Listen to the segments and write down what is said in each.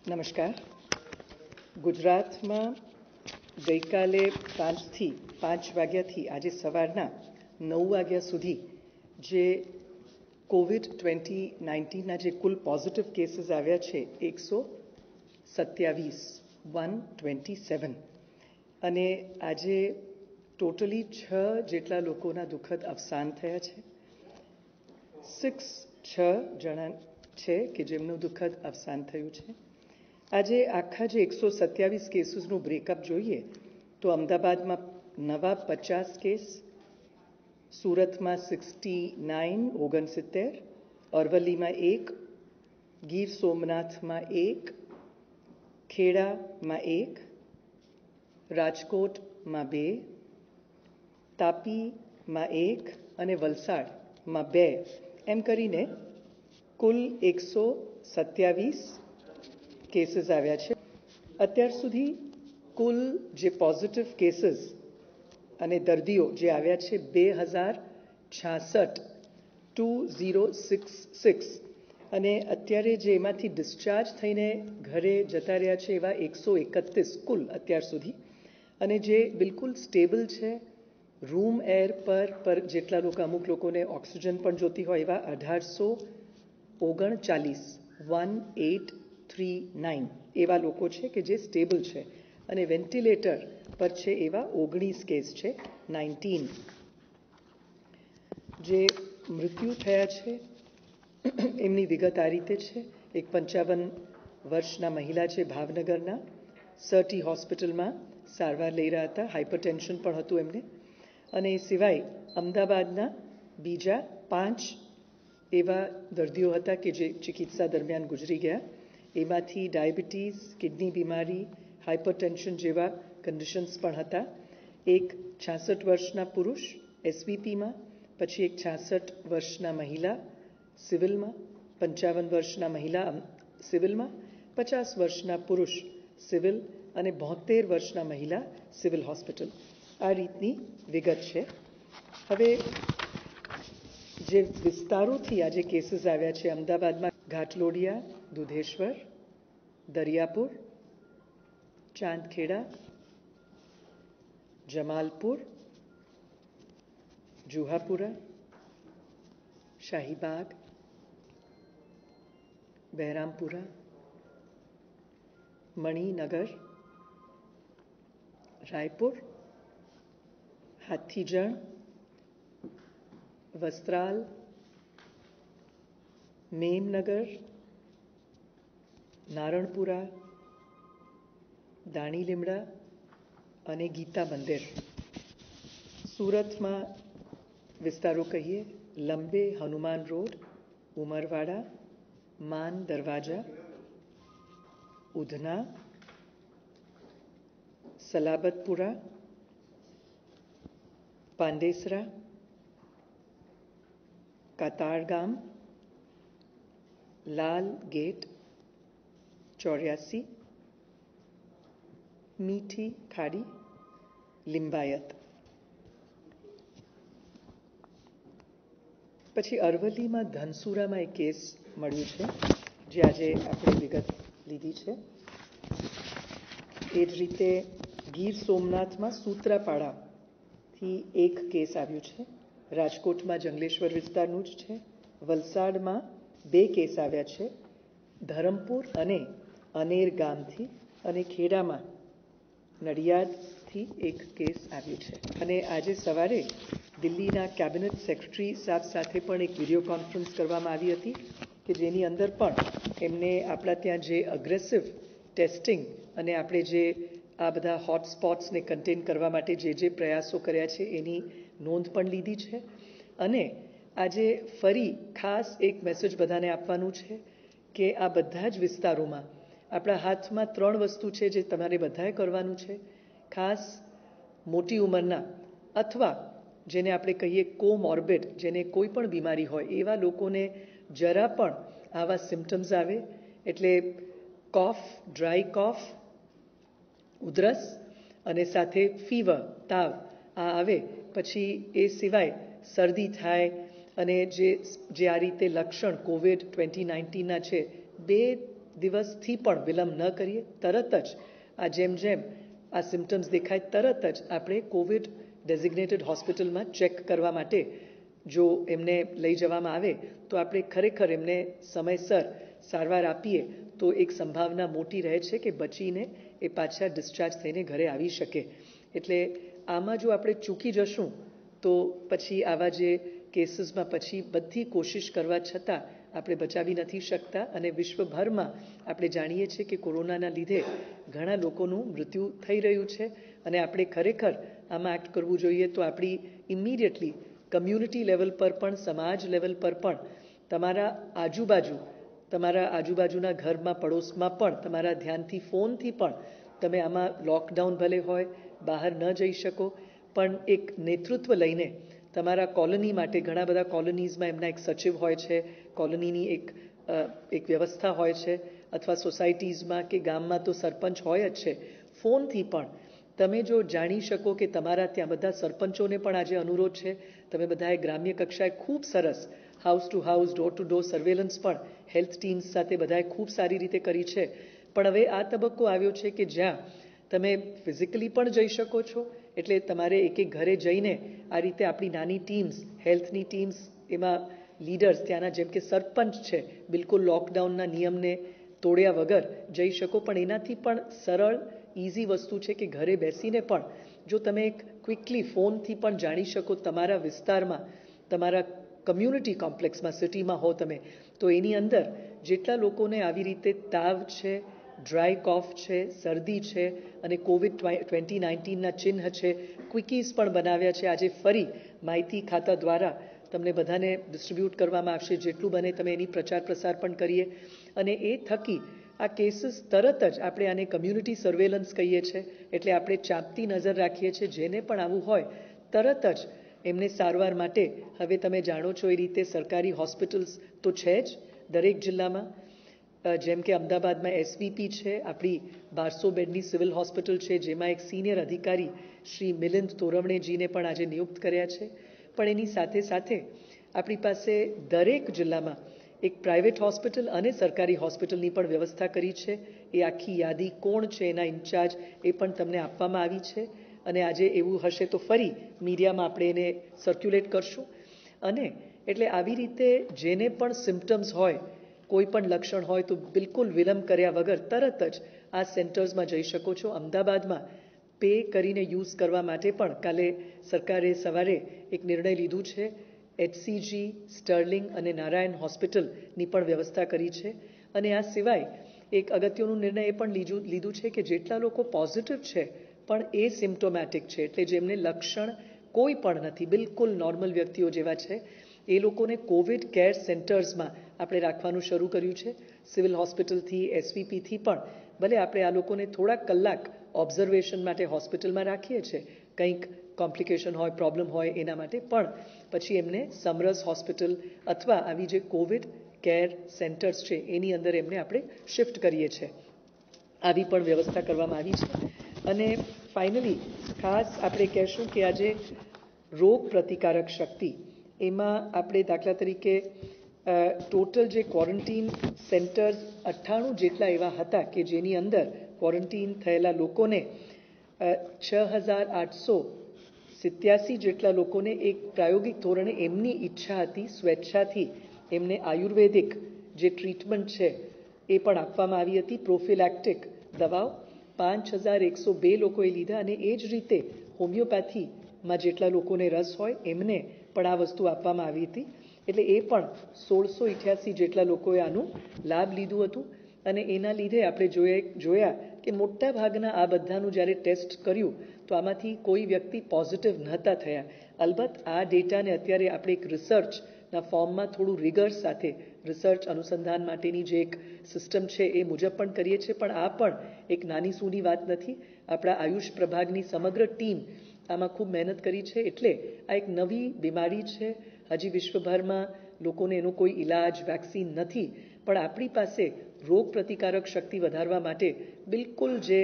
નમસ્કાર. ગુજરાતમાં ગઈકાલે 5 વાગ્યાથી આજે સવારના 9 વાગ્યા સુધી જે COVID-19ના જે કુલ પોઝિટિવ કેસીસ આવ્યા છે 127 અને આજે ટોટલી 6 જેટલા લોકોના દુઃખદ અવસાન થયા છે. 6 જણા છે કે જેમનું દુઃખદ અવસાન થયું છે. આજે આખા જે 127 કેસીસનું બ્રેકઅપ જોઈએ તો અમદાવાદમાં નવા 50 કેસ, સુરતમાં 69, અરવલ્લીમાં 1, ગીર સોમનાથમાં 1, ખેડામાં 1, રાજકોટમાં 2, તાપીમાં 1 અને વલસાડમાં 2 એમ કરીને કુલ 127 કેસીસ આવ્યા છે. અત્યાર સુધી કુલ જે પોઝિટિવ કેસીસ અને દર્દીઓ જે આવ્યા છે 2066 અને અત્યારે જે એમાંથી ડિસ્ચાર્જ થઈને ઘરે જતા રહ્યા છે એવા 131 કુલ અત્યાર સુધી, અને જે બિલકુલ સ્ટેબલ છે, રૂમ એર પર જેટલા લોકો, અમુક લોકોને ઓક્સિજન પણ જોતી હોય એવા 1839 એવા લોકો છે કે જે સ્ટેબલ છે, અને વેન્ટિલેટર પર છે એવા 19 કેસ છે. 19 જે મૃત્યુ થયા છે એમની વિગત આ રીતે છે. એક 55 વર્ષના મહિલા છે, ભાવનગરના સટી હોસ્પિટલમાં સારવાર લઈ રહ્યા હતા, હાઇપરટેન્શન પણ હતું એમને. અને એ સિવાય અમદાવાદના બીજા 5 એવા દર્દીઓ હતા કે જે ચિકિત્સા દરમિયાન ગુજરી ગયા. એમાંથી ડાયાબિટીસ, કિડની બીમારી, હાઇપરટેન્શન જેવા કન્ડિશન્સ પણ હતા. એક 66 વર્ષના પુરુષ એસવીપીમાં, પછી એક 66 વર્ષના મહિલા સિવિલમાં, 55 વર્ષના મહિલા સિવિલમાં, 50 વર્ષના પુરુષ સિવિલ અને 72 વર્ષના મહિલા સિવિલ હોસ્પિટલ. આ રીતની વિગત છે. હવે જે વિસ્તારોથી આજે કેસીસ આવ્યા છે, અમદાવાદમાં ઘાટલોડિયા, દુધેશ્વર, દરિયાપુર, ચાંદખેડા, જમાલપુર, જુહાપુરા, શાહીબાગ, બહેરામપુરા, મણિનગર, રાયપુર, હાથીજણ, વસ્ત્રાલ, મેમનગર, નારણપુરા, દાણીલીમડા અને ગીતા મંદિર. સુરતમાં વિસ્તારો કહીએ: લંબે, હનુમાન રોડ, ઉમરવાડા, માન દરવાજા, ઉધના, સલાબતપુરા, પાંડેસરા, કાતારગામ, લાલ ગેટ 84, મીઠી ખાડી, લિંબાયત. પછી અરવલ્લીમાં ધનસુરામાં એક કેસ મળ્યું છે, જે આજે આપણે વિગત લીધી છે. એ જ રીતે ગીર સોમનાથમાં સૂત્રાપાડાથી એક કેસ આવ્યું છે. રાજકોટમાં જંગલેશ્વર વિસ્તારનું જ છે. વલસાડમાં 2 કેસ આવ્યા છે, ધરમપુર અને અનેર ગામથી, અને ખેડામાં નડિયાદથી એક કેસ આવ્યું છે. અને આજે સવારે દિલ્હીના કેબિનેટ સેક્રેટરી સાહેબ સાથે પણ એક વિડીયો કોન્ફરન્સ કરવામાં આવી હતી કે જેની અંદર પણ એમને આપણા ત્યાં જે અગ્રેસિવ ટેસ્ટિંગ અને આપણે જે આ બધા હોટસ્પોટ્સને કન્ટેન કરવા માટે જે પ્રયાસો કર્યા છે એની નોંધ પણ લીધી છે. અને આજે ફરી ખાસ એક મેસેજ બધાને આપવાનું છે કે આ બધા જ વિસ્તારોમાં આપણા હાથમાં 3 વસ્તુ છે જે તમારે બધાએ કરવાનું છે. ખાસ મોટી ઉંમરના અથવા જેને આપણે કહીએ કોમોર્બિડ, જેને કોઈ પણ બીમારી હોય એવા લોકોને જરા પણ આવા સિમ્ટમ્સ આવે, એટલે કોફ, ડ્રાય કોફ, ઉધરસ અને સાથે ફીવર, તાવ આ આવે, પછી એ સિવાય શરદી થાય, અને જે આ રીતે લક્ષણ COVID-19ના છે, 2 દિવસથી પણ વિલંબ ન કરીએ. તરત જ આ જેમ આ સિમ્ટમ્સ દેખાય તરત જ આપણે કોવિડ ડેઝિગ્નેટેડ હોસ્પિટલમાં ચેક કરવા માટે જો એમને લઈ જવામાં આવે તો આપણે ખરેખર એમને સમયસર સારવાર આપીએ તો એક સંભાવના મોટી રહે છે કે બચીને એ પાછા ડિસ્ચાર્જ થઈને ઘરે આવી શકે. એટલે આમાં જો આપણે ચૂકી જશું તો પછી આવા જે કેસીસમાં પછી બધી કોશિશ કરવા છતાં આપણે બચાવી નથી શકતા અને વિશ્વભરમાં આપણે જાણીએ છીએ કે કોરોનાના લીધે ઘણા લોકોનું મૃત્યુ થઈ રહ્યું છે અને આપણે ખરેખર આમાં એક્ટ કરવું જોઈએ. તો આપણી ઇમિડિયેટલી કમ્યુનિટી લેવલ પર પણ સમાજ લેવલ પર પણ તમારા આજુબાજુના ઘરમાં પડોશમાં પણ તમારા ધ્યાનથી ફોનથી પણ તમે આમાં લોકડાઉન ભલે હોય બહાર ન જઈ શકો પણ એક નેતૃત્વ લઈને તમારા કોલોની માટે ઘણા બધા કોલોનીઝમાં એમના એક સચિવ હોય છે, કોલોનીની એક વ્યવસ્થા હોય છે અથવા સોસાયટીઝમાં કે ગામમાં તો સરપંચ હોય જ છે. ફોનથી પણ તમે જો જાણી શકો કે તમારા ત્યાં બધા સરપંચોને પણ આજે અનુરોધ છે, તમે બધાએ ગ્રામ્ય કક્ષાએ ખૂબ સરસ house to house door to door surveillance પણ હેલ્થ ટીમ્સ સાથે બધાએ ખૂબ સારી રીતે કરી છે. પણ હવે આ તબક્કો આવ્યો છે કે જ્યાં તમે ફિઝિકલી પણ જઈ શકો છો એટલે તમારે એક ઘરે જઈને આ રીતે આપણી નાની ટીમ્સ હેલ્થની ટીમ્સ એમાં લીડર્સ ત્યાંના જેમ કે સરપંચ છે બિલકુલ લોકડાઉનના નિયમને તોડ્યા વગર જઈ શકો. પણ એનાથી પણ સરળ ઇઝી વસ્તુ છે કે ઘરે બેસીને પણ જો તમે એક ક્વિકલી ફોનથી પણ જાણી શકો તમારા વિસ્તારમાં તમારા કમ્યુનિટી કોમ્પ્લેક્સમાં સિટીમાં હો તમે તો એની અંદર જેટલા લોકોને આવી રીતે તાવ છે, ડ્રાય કોફ છે, શરદી છે અને COVID-19ના ચિહ્ન છે, ક્વિકીઝ પણ બનાવ્યા છે. આજે ફરી માહિતી ખાતા દ્વારા તમને બધાને ડિસ્ટ્રીબ્યુટ કરવામાં આવશે. જેટલું બને તમે એની પ્રચાર પ્રસાર પણ કરીએ અને એ થકી આ કેસીસ તરત જ આપણે આને કમ્યુનિટી સર્વેલન્સ કહીએ છીએ. એટલે આપણે ચાંપતી નજર રાખીએ છીએ. જેને પણ આવું હોય તરત જ એમને સારવાર માટે હવે તમે જાણો છો એ રીતે સરકારી હોસ્પિટલ્સ તો છે જ દરેક જિલ્લામાં. જેમ કે અમદાવાદમાં એસવીપી છે, આપણી 1200 બેડની સિવિલ હોસ્પિટલ છે જેમાં એક સિનિયર અધિકારી શ્રી મિલિંદ તોરવણેજીને પણ આજે નિયુક્ત કર્યા છે. પણ એની સાથે સાથે આપણી પાસે દરેક જિલ્લામાં એક પ્રાઇવેટ હોસ્પિટલ અને સરકારી હોસ્પિટલની પણ વ્યવસ્થા કરી છે. એ આખી યાદી કોણ છે એના ઇન્ચાર્જ એ પણ તમને આપવામાં આવી છે અને આજે એવું હશે તો ફરી મીડિયામાં આપણે એને સર્ક્યુલેટ કરશું. અને એટલે આવી રીતે જેને પણ સિમ્ટમ્સ હોય કોઈ પણ લક્ષણ હોય તો બિલકુલ વિલંબ કર્યા વગર તરત જ આ સેન્ટર્સમાં જઈ શકો છો. અમદાવાદમાં પે કરીને યુઝ કરવા માટે પણ કાલે સરકારે સવારે એક નિર્ણય લીધું છે. એચસીજી, સ્ટર્લિંગ અને નારાયણ હોસ્પિટલની પણ વ્યવસ્થા કરી છે. અને આ સિવાય એક અગત્યનું નિર્ણય એ પણ લીધું છે કે જેટલા લોકો પોઝિટિવ છે પણ એસિમ્પ્ટોમેટિક છે એટલે જેમને લક્ષણ કોઈ પણ નથી, બિલકુલ નોર્મલ વ્યક્તિઓ જેવા છે, એ લોકોને કોવિડ કેર સેન્ટર્સમાં આપણે રાખવાનું શરૂ કર્યું છે. સિવિલ હોસ્પિટલથી એસવીપીથી પણ ભલે આપણે આ લોકોને થોડા કલાક ઓબ્ઝર્વેશન માટે હોસ્પિટલમાં રાખીએ છીએ, કંઈક કોમ્પ્લિકેશન હોય, પ્રોબ્લેમ હોય એના માટે, પણ પછી એમને સમરસ હોસ્પિટલ અથવા આવી જે કોવિડ કેર સેન્ટર્સ છે એની અંદર એમને આપણે શિફ્ટ કરીએ છીએ. આવી પણ વ્યવસ્થા કરવામાં આવી છે. અને ફાઇનલી ખાસ આપણે કહેશું કે આજે રોગ પ્રતિકારક શક્તિ એમાં આપણે દાખલા તરીકે ટોટલ જે ક્વોરન્ટીન સેન્ટર્સ 98 જેટલા એવા હતા કે જેની અંદર ક્વોરન્ટીન થયેલા લોકોને 6887 જેટલા લોકોને એક પ્રાયોગિક ધોરણે એમની ઈચ્છા હતી, સ્વેચ્છાથી એમને આયુર્વેદિક જે ટ્રીટમેન્ટ છે એ પણ આપવામાં આવી હતી. પ્રોફિલેક્ટિક દવાઓ 5102 લોકોએ લીધા અને એ જ રીતે હોમિયોપેથીમાં જેટલા લોકોને રસ હોય એમને પણ આ વસ્તુ આપવામાં આવી હતી. એટલે એ પણ 1688 જેટલા લોકોએ આનું લાભ લીધું હતું. અને એના લીધે આપણે જોયા કે મોટા ભાગના આ બધાનું જ્યારે ટેસ્ટ કર્યું તો આમાંથી કોઈ વ્યક્તિ પોઝિટિવ નહોતા થયા. અલબત્ત આ ડેટાને અત્યારે આપણે એક રિસર્ચના ફોર્મમાં થોડું રિગર સાથે રિસર્ચ અનુસંધાન માટેની જે એક સિસ્ટમ છે એ મુજબ પણ કરીએ છીએ. પણ આ પણ એક નાની સૂની વાત નથી. આપણા આયુષ પ્રભાગની સમગ્ર ટીમ આમાં ખૂબ મહેનત કરી છે. એટલે આ એક નવી બીમારી છે. હજી વિશ્વભરમાં લોકોને એનો કોઈ ઇલાજ, વેક્સિન નથી, પણ આપણી પાસે રોગ પ્રતિકારક શક્તિ વધારવા માટે બિલકુલ જે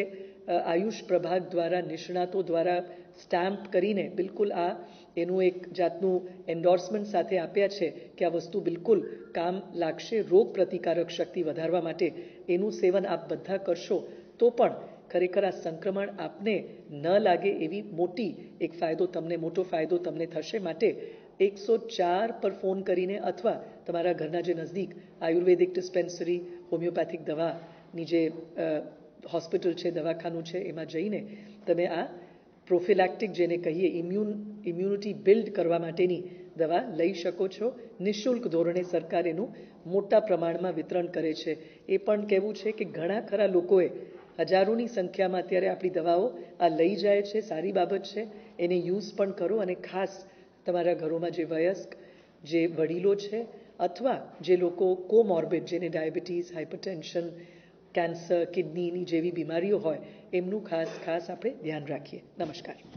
આયુષ પ્રભાગ દ્વારા નિષ્ણાતો દ્વારા સ્ટેમ્પ કરીને બિલકુલ આ એનું એક જાતનું એન્ડોર્સમેન્ટ સાથે આપ્યા છે કે આ વસ્તુ બિલકુલ કામ લાગશે રોગ પ્રતિકારક શક્તિ વધારવા માટે એનું સેવન આપ બધા કરશો તો પણ ખરેખર આ સંક્રમણ આપને ન લાગે એવી મોટો ફાયદો તમને થશે માટે 104 પર ફોન કરીને અથવા તમારા ઘરના જે નજદીક આયુર્વેદિક ડિસ્પેન્સરી હોમિયોપેથિક દવાની જે હોસ્પિટલ છે દવાખાનું છે એમાં જઈને તમે આ પ્રોફિલેક્ટિક જેને કહીએ ઇમ્યુનિટી બિલ્ડ કરવા માટેની દવા લઈ શકો છો. નિઃશુલ્ક ધોરણે સરકાર એનું મોટા પ્રમાણમાં વિતરણ કરે છે. એ પણ કહેવું છે કે ઘણા ખરા લોકોએ હજારોની સંખ્યામાં અત્યારે આપણી દવાઓ આ લઈ જાય છે. સારી બાબત છે, એને યુઝ પણ કરો અને ખાસ તમારા ઘરોમાં જે વયસ્ક જે વડીલો છે અથવા જે લોકો કોમોર્બિડ જેને ડાયાબિટીસ હાઇપરટેન્શન કેન્સર કિડનીની જેવી બીમારીઓ હોય એમનું ખાસ આપણે ધ્યાન રાખીએ. નમસ્કાર.